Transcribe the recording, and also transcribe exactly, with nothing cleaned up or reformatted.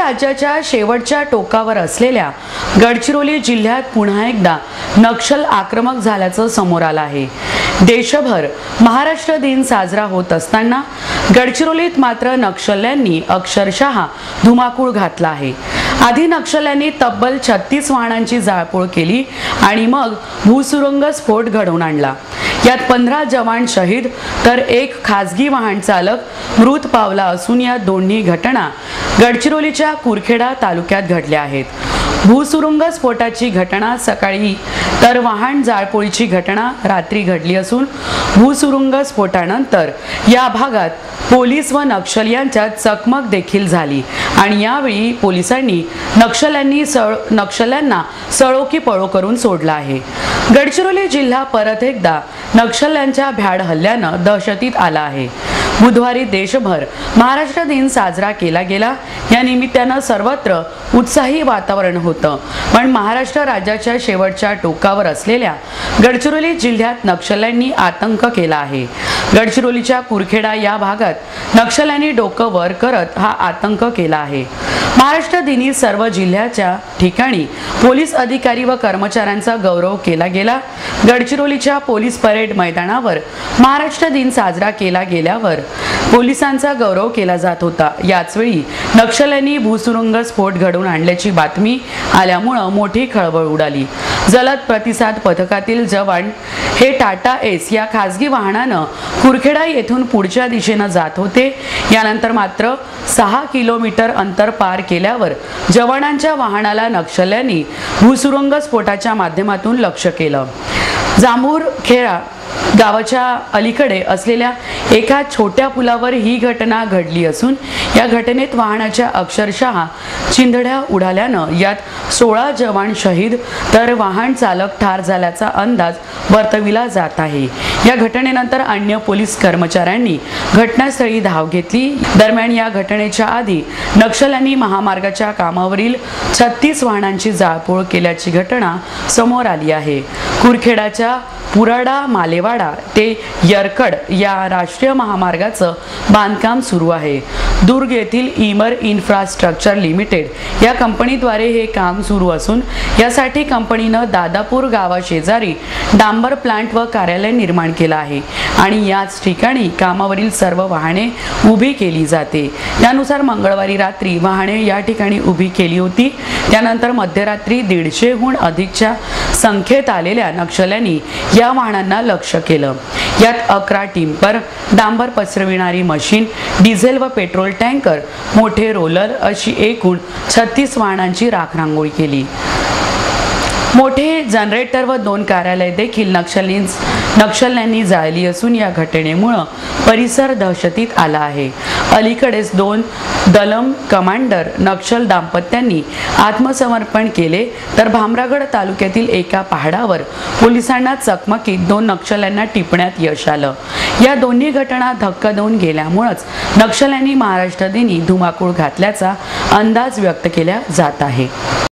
राज्याच्या शेवटच्या टोकावर असलेल्या गडचिरोली जिल्ह्यात पुन्हा एकदा नक्षल आक्रमक झाल्याचं समोर आलं आहे। देशभर महाराष्ट्र दिन साजरा होत असताना गडचिरोलीत मात्र नक्षल्यांनी अक्षरशः धुमाकूळ घातला आहे। आधी नक्षल्यांनी तब्बल छत्तीस वाहनांची जाळपोळ केली आणि मग भूसुरुंग स्फोट घडवून आणला। यात पंधरा जवान शहीद तर एक खासगी वाहन चालक मृत पावला असून या दोन्ही घटना गडचिरोलीच्या कुरखेडा तालुक्यात घडल्या आहेत। भूसुरुंग स्फोटाची घटना सकाळी तर वाहन जाळपोळीची घटना रात्री घडली असून भूसुरुंग स्फोटानंतर या भागात पोलीस व नक्षल यांच्यात चकमक देखील झाली आणि यावेळी पोलिसांनी नक्षल्यांनी सळ नक्षल्यांना सळो की पळो करून सोडला आहे। गडचिरोली जिल्हा परत एकदा नक्षल्यांच्या भ्याड हल्ल्यानं दहशतीत आला आहे। बुधवारी देशभर महाराष्ट्र दिन साजरा केला गेला। या निमित्तानं सर्वत्र उत्साही वातावरण होतं, पण महाराष्ट्र राज्याच्या शेवटच्या टोकावर असलेल्या गडचिरोली जिल्ह्यात नक्षल्यांनी आतंक केला आहे। गडचिरोलीच्या कुरखेडा या भागात नक्षल्यांनी डोकं वर करत हा आतंक केला आहे। महाराष्ट्र दिनी सर्व जिल्ह्याच्या ठिकाणी पोलीस अधिकारी व कर्मचाऱ्यांचा गौरव केला गेला। गडचिरोलीच्या पोलीस परेड मैदानावर महाराष्ट्र दिन साजरा केला गेल्यावर पोलिसांचा गौरव केला जात होता। याच वेळी नक्षल्यांनी भूसुरुंग स्फोट घडवून आणल्याची बातमी आल्यामुळे मोठी खळबळ उडाली। जलद प्रतिसाद पथकातील जवान हे टाटा एस या खासगी वाहनानं कुरखेडा येथून पुढच्या दिशेने जात होते। यानंतर मात्र सहा किलोमीटर अंतर पार केल्यावर जवानांच्या वाहनाला नक्षल्यांनी भूसुरुंग स्फोटाच्या माध्यमातून लक्ष्य केलं। जांभूरखेडा गावाच्या अलीकडे असलेल्या एका छोट्या पुलावर ही घटना घडली असून या घटनेत वाहनाच्या अक्षरशः चिंधड्या उडाल्यानं यात सोळा जवान शहीद तर वाहन चालक ठार झाल्याचा अंदाज वर्तविला जात आहे। या घटनेनंतर अन्य पोलीस कर्मचाऱ्यांनी घटनास्थळी धाव घेतली। दरम्यान या घटनेच्या आधी नक्षल्यांनी महामार्गाच्या कामावरील छत्तीस वाहनांची जाळपोळ केल्याची घटना समोर आली आहे। कुरखेडाच्या पुराडा मालेवाडा ते यरकड या राष्ट्रीय महामार्गाचं बांधकाम सुरू आहे। दुर्ग येथील इमर इन्फ्रास्ट्रक्चर लिमिटेड या कंपनीद्वारे हे काम सुरू असून यासाठी कंपनीनं दादापूर गावाशेजारी डांबर प्लांट व कार्यालय निर्माण केलं आहे आणि याच ठिकाणी कामावरील सर्व वाहने उभी केली जाते। त्यानुसार मंगळवारी रात्री वाहने या ठिकाणी उभी केली होती। त्यानंतर मध्यरात्री दीडशेहून अधिकच्या संख्येत आलेल्या नक्षल्यांनी या वाहनांना लक्ष्य केलं। यात अकरा टिंपर, डांबर पसरविणारी मशीन, डिझेल व पेट्रोल टँकर, मोठे रोलर अशी एकूण छत्तीस वाहनांची राखरांगोळी केली। मोठे जनरेटर व दोन कार्यालय देखील नक्षलीं नक्षल्यांनी जाळली असून या घटनेमुळे परिसर दहशतीत आला आहे। अलीकडेच दोन दलम कमांडर नक्षल दाम्पत्यांनी आत्मसमर्पण केले तर भामरागड तालुक्यातील एका पहाडावर पोलिसांना चकमकीत दोन नक्षल्यांना टिपण्यात यश आलं। या दोन्ही घटना धक्का देऊन गेल्यामुळेच नक्षल्यांनी महाराष्ट्र दिनी धुमाकूळ घातल्याचा अंदाज व्यक्त केला जात आहे।